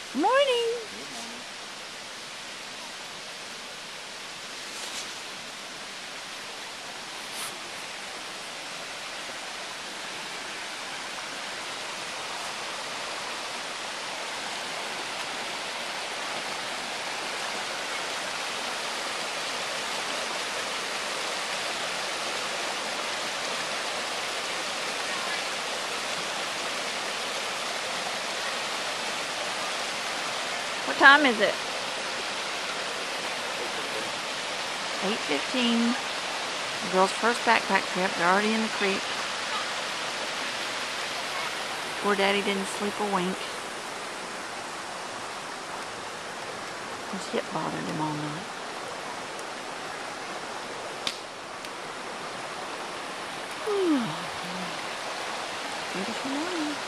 Morning. What time is it? 8:15. The girls' first backpack trip. They're already in the creek. Poor Daddy didn't sleep a wink. His hip bothered him all night. Beautiful morning.